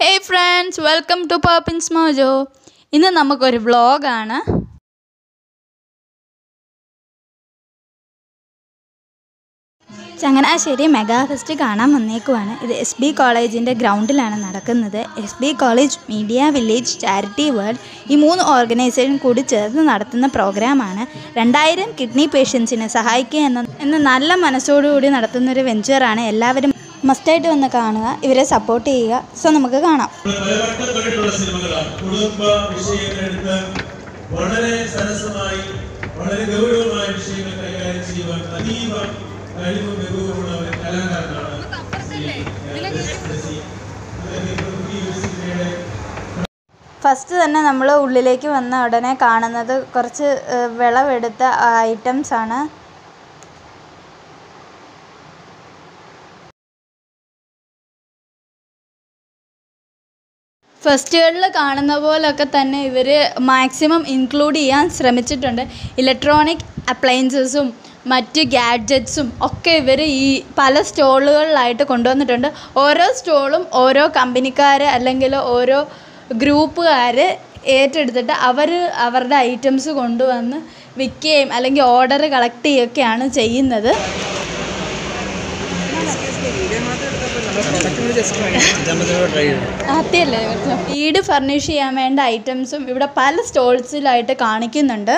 Hey friends, welcome to Poppins Mojo. ഇന്ന് നമുക്കൊരു വ്ളോഗാണ്. ചങ്ങനാശ്ശേരി മെഗാ ഫെസ്റ്റ് കാണാൻ വന്നേക്കുവാണ്. ഇത് SB കോളേജിൻ്റെ ഗ്രൗണ്ടിലാണ് നടക്കുന്നത്. SB college, media village, charity world ഈ 3 ഓർഗനൈസേഷൻ കൂടി ചേർന്ന് നടത്തുന്ന പ്രോഗ്രാമാണ്. 2000 കിഡ്നി പേഷ്യൻസിനെ സഹായിക്കുക എന്ന നല്ല മനസ്സോടുകൂടി നടത്തുന്നൊരു വെഞ്ചറാണ്. എല്ലാവരും മസ്റ്റായിട്ട് വന്ന് കാണുക, ഇവരെ സപ്പോർട്ട് ചെയ്യുക. സോ നമുക്ക് കാണാം. വളരെ സരസമായി വളരെ ഗൗരവമായ വിഷയങ്ങൾ കൈകാര്യം ചെയ്യുവാൻ അതീവ കഴിവും മികവുമുള്ള ഒരു കലാകാരനാണ്. ഫസ്റ്റ് തന്നെ നമ്മൾ ഉള്ളിലേക്ക് വന്ന ഉടനെ കാണുന്നത് കുറച്ച് വിളവെടുത്ത ഐറ്റംസ് ആണ്. ഫെസ്റ്റുകളിൽ കാണുന്ന പോലൊക്കെ തന്നെ ഇവർ മാക്സിമം ഇൻക്ലൂഡ് ചെയ്യാൻ ശ്രമിച്ചിട്ടുണ്ട്. ഇലക്ട്രോണിക് അപ്ലയൻസസും മറ്റ് ഗാഡ്ജറ്റ്സും ഒക്കെ ഇവർ ഈ പല സ്റ്റോളുകളിലായിട്ട് കൊണ്ടുവന്നിട്ടുണ്ട്. ഓരോ സ്റ്റോളും ഓരോ കമ്പനിക്കാർ അല്ലെങ്കിൽ ഓരോ ഗ്രൂപ്പുകാർ ഏറ്റെടുത്തിട്ട് അവരുടെ ഐറ്റംസ് കൊണ്ടുവന്ന് വിൽക്കുകയും അല്ലെങ്കിൽ ഓർഡർ കളക്ട് ചെയ്യുകയൊക്കെയാണ് ചെയ്യുന്നത്. വീട് ഫർണിഷ് ചെയ്യാൻ വേണ്ട ഐറ്റംസും ഇവിടെ പല സ്റ്റോൾസിലായിട്ട് കാണിക്കുന്നുണ്ട്.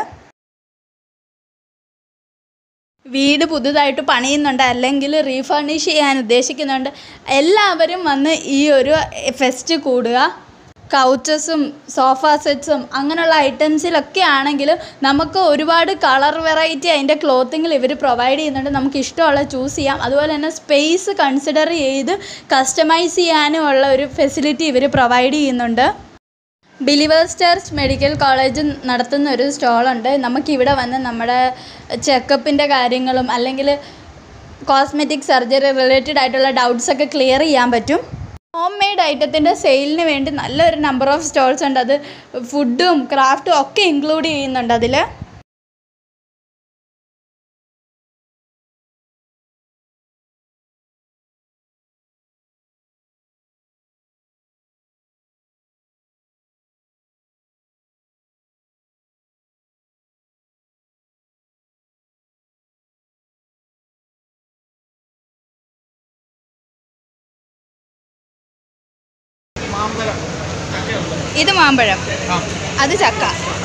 വീട് പുതുതായിട്ട് പണിയുന്നുണ്ട് അല്ലെങ്കിൽ റീഫർണിഷ് ചെയ്യാൻ ഉദ്ദേശിക്കുന്നുണ്ട്. എല്ലാവരും വന്ന് ഈ ഒരു ഫെസ്റ്റ് കൂടുക. കൗച്ചസും സോഫ സെറ്റ്സും അങ്ങനെയുള്ള ഐറ്റംസിലൊക്കെ ആണെങ്കിലും നമുക്ക് ഒരുപാട് കളർ വെറൈറ്റി അതിൻ്റെ ക്ലോത്തിങ്ങിൽ ഇവർ പ്രൊവൈഡ് ചെയ്യുന്നുണ്ട്. നമുക്ക് ഇഷ്ടമുള്ള ചൂസ് ചെയ്യാം. അതുപോലെ തന്നെ സ്പേസ് കൺസിഡർ ചെയ്ത് കസ്റ്റമൈസ് ചെയ്യാനുമുള്ള ഒരു ഫെസിലിറ്റി ഇവർ പ്രൊവൈഡ് ചെയ്യുന്നുണ്ട്. ബിലീവേഴ്സ് ചർച്ച് മെഡിക്കൽ കോളേജ് നടത്തുന്ന ഒരു സ്റ്റോളുണ്ട്. നമുക്കിവിടെ വന്ന് നമ്മുടെ ചെക്കപ്പിൻ്റെ കാര്യങ്ങളും അല്ലെങ്കിൽ കോസ്മെറ്റിക് സർജറി റിലേറ്റഡ് ആയിട്ടുള്ള ഡൗട്ട്സൊക്കെ ക്ലിയർ ചെയ്യാൻ പറ്റും. ഹോം മെയ്ഡ് ഐറ്റത്തിൻ്റെ സെയിലിന് വേണ്ടി നല്ലൊരു നമ്പർ ഓഫ് സ്റ്റോൾസ് ഉണ്ട്. അത് ഫുഡും ക്രാഫ്റ്റും ഒക്കെ ഇൻക്ലൂഡ് ചെയ്യുന്നുണ്ട് അതിൽ. ഇത് മാമ്പഴം, അത് ചക്ക.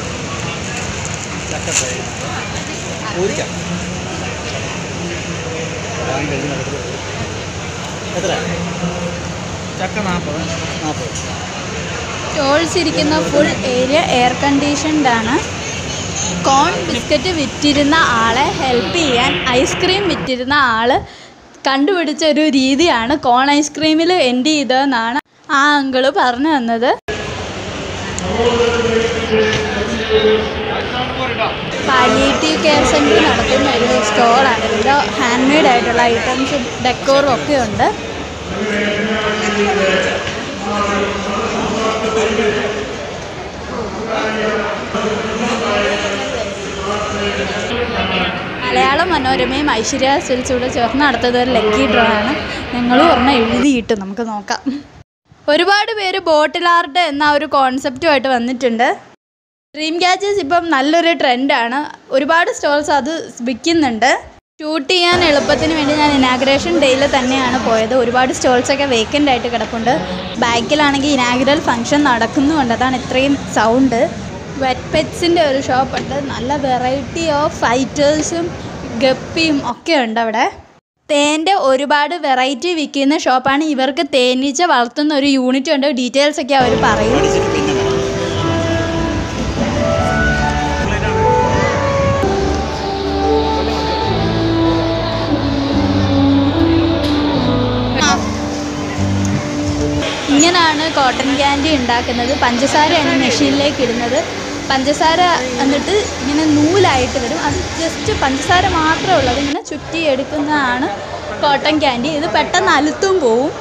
സ്റ്റോൾസ് ഇരിക്കുന്ന ഫുൾ ഏരിയ എയർ കണ്ടീഷൻഡ് ആണ്. കോൺ ബിസ്ക്കറ്റ് വിറ്റിരുന്ന ആളെ ഹെൽപ്പ് ചെയ്യാൻ ഐസ്ക്രീം വിറ്റിരുന്ന ആൾ കണ്ടുപിടിച്ച ഒരു രീതിയാണ് കോൺ ഐസ്ക്രീമിൽ എൻഡ് ചെയ്തതെന്നാണ് ആ അങ്കിള് പറഞ്ഞു തന്നത്. പാലിയേറ്റീവ് കെയർ സെൻറ്റർ നടത്തുന്ന ഒരു സ്റ്റോളാണ്. ഇവിടെ ഹാൻഡ് മെയ്ഡ് ആയിട്ടുള്ള ഐറ്റംസും ഡെക്കോറും ഒക്കെ ഉണ്ട്. മലയാള മനോരമയും ഐശ്വര്യ സിൽസൂടെ ചേർന്ന് നടത്തുന്നത് ഒരു ലക്കി ഡ്രോ ആണ്. ഞങ്ങളും ഒരെണ്ണം എഴുതിയിട്ട് നമുക്ക് നോക്കാം. ഒരുപാട് പേര് ബോട്ടിൽ ആർട്ട് എന്ന ഒരു കോൺസെപ്റ്റുമായിട്ട് വന്നിട്ടുണ്ട്. ഡ്രീം ക്യാച്ചേഴ്സ് ഇപ്പം നല്ലൊരു ട്രെൻഡാണ്. ഒരുപാട് സ്റ്റോൾസ് അത് വിൽക്കുന്നുണ്ട്. ഷൂട്ട് ചെയ്യാൻ എളുപ്പത്തിന് വേണ്ടി ഞാൻ ഇനാഗ്രേഷൻ ഡേയിൽ തന്നെയാണ് പോയത്. ഒരുപാട് സ്റ്റോൾസൊക്കെ വേക്കൻ്റ് ആയിട്ട് കിടപ്പുണ്ട്. ബാക്കിലാണെങ്കിൽ ഇനാഗ്രൽ ഫംഗ്ഷൻ നടക്കുന്നുണ്ട്, അതാണ് ഇത്രയും സൗണ്ട്. വെറ്റ് പെറ്റ്സിൻ്റെ ഒരു ഷോപ്പുണ്ട്. നല്ല വെറൈറ്റി ഓഫ് ഫൈറ്റേഴ്സും ഗപ്പിയും ഒക്കെ ഉണ്ട് അവിടെ. തേൻ്റെ ഒരുപാട് വെറൈറ്റി വിൽക്കുന്ന ഷോപ്പാണ്. ഇവർക്ക് തേനീച്ച വളർത്തുന്ന ഒരു യൂണിറ്റ് ഉണ്ട്. ഡീറ്റെയിൽസൊക്കെ അവർ പറയും. ഇങ്ങനെയാണ് കോട്ടൺ ക്യാൻഡി ഉണ്ടാക്കുന്നത്. പഞ്ചസാരയാണ് മെഷീനിലേക്ക് ഇടുന്നത്. പഞ്ചസാര എന്നിട്ട് ഇങ്ങനെ നൂലായിട്ട് വരും. അത് ജസ്റ്റ് പഞ്ചസാര മാത്രമേ ഉള്ളൂ. അതിങ്ങനെ ചുറ്റി എടുക്കുന്നതാണ് കോട്ടൺ ക്യാൻഡി. ഇത് പെട്ടെന്ന് അലുത്തും പോവും.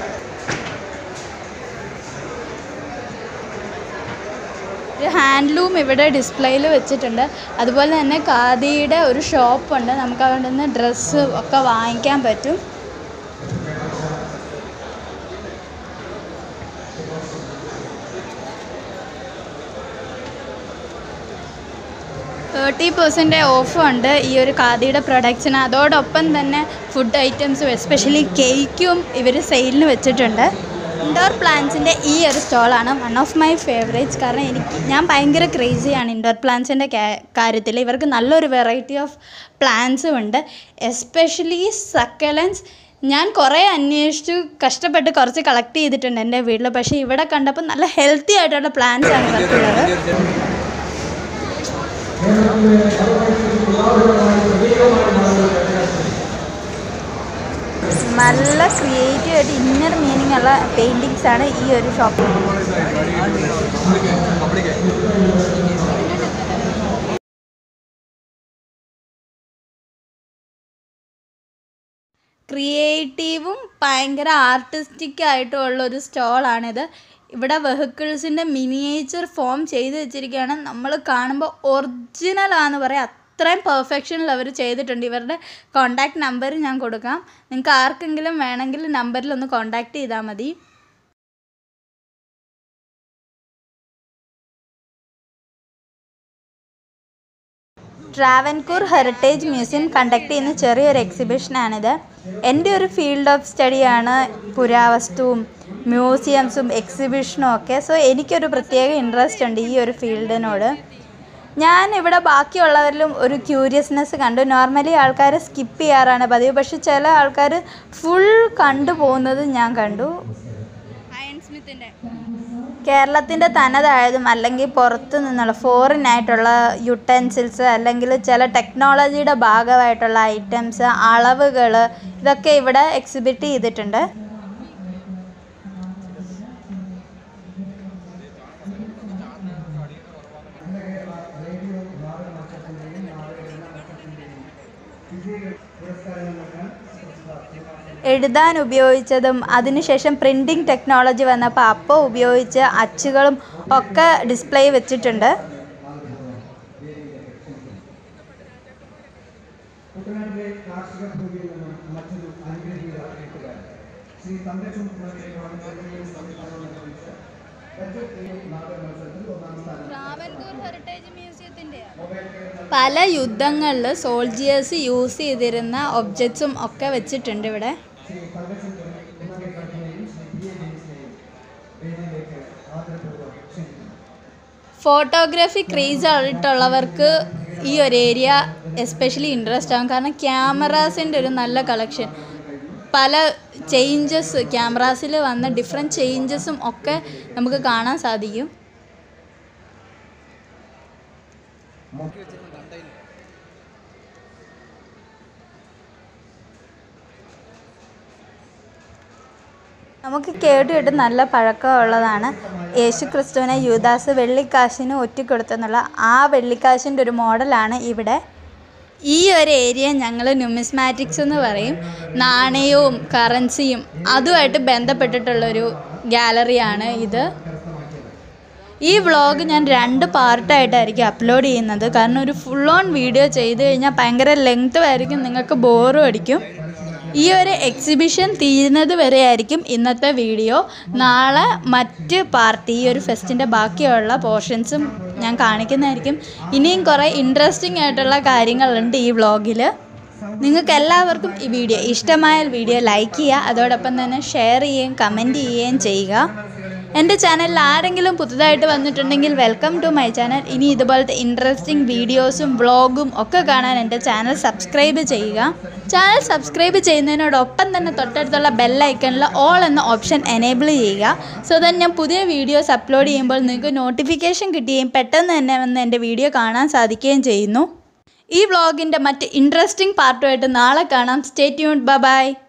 ഹാൻഡ്ലൂം ഇവിടെ ഡിസ്പ്ലേയിൽ വെച്ചിട്ടുണ്ട്. അതുപോലെ തന്നെ ഖാദിയുടെ ഒരു ഷോപ്പുണ്ട്, നമുക്ക് അവിടെ നിന്ന് ഡ്രസ്സ് ഒക്കെ വാങ്ങിക്കാൻ പറ്റും. ഓഫുണ്ട് ഈ ഒരു ഖാദിയുടെ പ്രൊഡക്ട്സിന്. അതോടൊപ്പം തന്നെ ഫുഡ് ഐറ്റംസും എസ്പെഷ്യലി കേക്കും ഇവർ സെയിലിന് വെച്ചിട്ടുണ്ട്. ഇൻഡോർ പ്ലാന്റ്സിൻ്റെ ഈ ഒരു സ്റ്റോളാണ് വൺ ഓഫ് മൈ ഫേവറേറ്റ്സ്. കാരണം ഞാൻ ഭയങ്കര ക്രേസിയാണ് ഇൻഡോർ പ്ലാന്റ്സിൻ്റെ കാര്യത്തിൽ. ഇവർക്ക് നല്ലൊരു വെറൈറ്റി ഓഫ് പ്ലാന്റ്സും ഉണ്ട്, എസ്പെഷ്യലി സക്കലൻസ്. ഞാൻ കുറേ അന്വേഷിച്ചു കഷ്ടപ്പെട്ട് കുറച്ച് കളക്ട് ചെയ്തിട്ടുണ്ട് എൻ്റെ വീട്ടിൽ. പക്ഷേ ഇവിടെ കണ്ടപ്പോൾ നല്ല ഹെൽത്തി ആയിട്ടുള്ള പ്ലാന്റ്സ് ആണ് ഇവർക്കുള്ളത്. നല്ല ക്രിയേറ്റീവ് ആയിട്ട് ഇന്നർ മീനിങ് ഉള്ള പെയിൻറ്റിങ്സ് ആണ് ഈ ഒരു ഷോപ്പിൽ. ക്രിയേറ്റീവും ഭയങ്കര ആർട്ടിസ്റ്റിക് ആയിട്ടുള്ളൊരു സ്റ്റോളാണിത്. ഇവിടെ വെഹിക്കിൾസിൻ്റെ മിനിയേച്ചർ ഫോം ചെയ്ത് വെച്ചിരിക്കുകയാണ്. നമ്മൾ കാണുമ്പോൾ ഒറിജിനലാണെന്ന് പറയാം, അത്രയും പെർഫെക്ഷനിൽ അവർ ചെയ്തിട്ടുണ്ട്. ഇവരുടെ കോൺടാക്റ്റ് നമ്പർ ഞാൻ കൊടുക്കാം, നിങ്ങൾക്ക് ആർക്കെങ്കിലും വേണമെങ്കിൽ നമ്പറിലൊന്ന് കോൺടാക്റ്റ് ചെയ്താൽ മതി. ട്രാവൻകൂർ ഹെറിറ്റേജ് മ്യൂസിയം കണ്ടക്ട് ചെയ്യുന്ന ചെറിയൊരു എക്സിബിഷനാണിത്. എൻ്റെ ഒരു ഫീൽഡ് ഓഫ് സ്റ്റഡിയാണ് പുരാവസ്തുവും മ്യൂസിയംസും എക്സിബിഷനും ഒക്കെ. സോ എനിക്കൊരു പ്രത്യേക ഇൻട്രസ്റ്റ് ഉണ്ട് ഈ ഒരു ഫീൽഡിനോട്. ഞാൻ ഇവിടെ ബാക്കിയുള്ളവരിലും ഒരു ക്യൂരിയസ്നെസ് കണ്ടു. നോർമലി ആൾക്കാർ സ്കിപ്പ് ചെയ്യാറാണ് പതിവ്, പക്ഷെ ചില ആൾക്കാർ ഫുൾ കണ്ടുപോകുന്നത് ഞാൻ കണ്ടു. കേരളത്തിൻ്റെ തനതായതും അല്ലെങ്കിൽ പുറത്തു നിന്നുള്ള ഫോറിൻ ആയിട്ടുള്ള യുട്ടൻസിൽസ് അല്ലെങ്കിൽ ചില ടെക്നോളജിയുടെ ഭാഗമായിട്ടുള്ള ഐറ്റംസ്, അളവുകൾ, ഇതൊക്കെ ഇവിടെ എക്സിബിറ്റ് ചെയ്തിട്ടുണ്ട്. എഴുതാൻ ഉപയോഗിച്ചതും അതിനുശേഷം പ്രിൻറ്റിംഗ് ടെക്നോളജി വന്നപ്പോൾ അപ്പോൾ ഉപയോഗിച്ച അച്ചുകളും ഒക്കെ ഡിസ്പ്ലേ വെച്ചിട്ടുണ്ട്. പല യുദ്ധങ്ങളിൽ സോൾജിയേഴ്സ് യൂസ് ചെയ്തിരുന്ന ഒബ്ജക്ട്സും ഒക്കെ വെച്ചിട്ടുണ്ട് ഇവിടെ. ഫോട്ടോഗ്രാഫി ക്രേസ് ആയിട്ടുള്ളവർക്ക് ഈ ഒരു ഏരിയ എസ്പെഷ്യലി ഇൻട്രസ്റ്റ് ആകും. കാരണം ക്യാമറാസിൻ്റെ ഒരു നല്ല കളക്ഷൻ, പല ചേഞ്ചസ്, ക്യാമറാസിൽ വന്ന ഡിഫറെൻറ്റ് ചേഞ്ചസും ഒക്കെ നമുക്ക് കാണാൻ സാധിക്കും. നമുക്ക് കേട്ട് നല്ല പഴക്കമുള്ളതാണ്. യേശു ക്രിസ്തുവിനെ യൂദാസ് വെള്ളിക്കാശിന് ഒറ്റിക്കൊടുത്തെന്നുള്ള ആ വെള്ളിക്കാശിൻ്റെ ഒരു മോഡലാണ് ഇവിടെ. ഈ ഒരു ഏരിയ ഞങ്ങൾ ന്യൂമിസ്മാറ്റിക്സ് എന്ന് പറയും. നാണയവും കറൻസിയും അതുമായിട്ട് ബന്ധപ്പെട്ടിട്ടുള്ളൊരു ഗാലറിയാണ് ഇത്. ഈ വ്ളോഗ് ഞാൻ 2 പാർട്ടായിട്ടായിരിക്കും അപ്ലോഡ് ചെയ്യുന്നത്. കാരണം ഒരു ഫുൾ ഓൺ വീഡിയോ ചെയ്ത് കഴിഞ്ഞാൽ ഭയങ്കര ലെങ്ത് ആയിരിക്കും, നിങ്ങൾക്ക് ബോറും അടിക്കും. ഈ ഒരു എക്സിബിഷൻ തീരുന്നത് വരെ ആയിരിക്കും ഇന്നത്തെ വീഡിയോ. നാളെ മറ്റ് പാർട്ട്, ഈ ഒരു ഫെസ്റ്റിൻ്റെ ബാക്കിയുള്ള പോർഷൻസും ഞാൻ കാണിക്കുന്നതായിരിക്കും. ഇനിയും കുറേ ഇൻട്രസ്റ്റിംഗ് ആയിട്ടുള്ള കാര്യങ്ങളുണ്ട് ഈ വ്ളോഗിൽ. നിങ്ങൾക്ക് എല്ലാവർക്കും ഈ വീഡിയോ ഇഷ്ടമായാൽ വീഡിയോ ലൈക്ക് ചെയ്യുക, അതോടൊപ്പം തന്നെ ഷെയർ ചെയ്യുകയും കമൻറ്റ് ചെയ്യുകയും ചെയ്യുക. എൻ്റെ ചാനലിൽ ആരെങ്കിലും പുതുതായിട്ട് വന്നിട്ടുണ്ടെങ്കിൽ വെൽക്കം ടു മൈ ചാനൽ. ഇനി ഇതുപോലത്തെ ഇൻട്രസ്റ്റിംഗ് വീഡിയോസും വ്ളോഗും ഒക്കെ കാണാൻ എൻ്റെ ചാനൽ സബ്സ്ക്രൈബ് ചെയ്യുക. ചാനൽ സബ്സ്ക്രൈബ് ചെയ്യുന്നതിനോടൊപ്പം തന്നെ തൊട്ടടുത്തുള്ള ബെല്ലൈക്കണിൽ ഓൾ എന്ന ഓപ്ഷൻ എനേബിൾ ചെയ്യുക. സോ ദാറ്റ് ഞാൻ പുതിയ വീഡിയോസ് അപ്ലോഡ് ചെയ്യുമ്പോൾ നിങ്ങൾക്ക് നോട്ടിഫിക്കേഷൻ കിട്ടുകയും പെട്ടെന്ന് തന്നെ വന്ന് എൻ്റെ വീഡിയോ കാണാൻ സാധിക്കുകയും ചെയ്യുന്നു. ഈ വ്ളോഗിൻ്റെ മറ്റ് ഇൻട്രസ്റ്റിംഗ് പാർട്ടുമായിട്ട് നാളെ കാണാം. Stay tuned. ബൈ.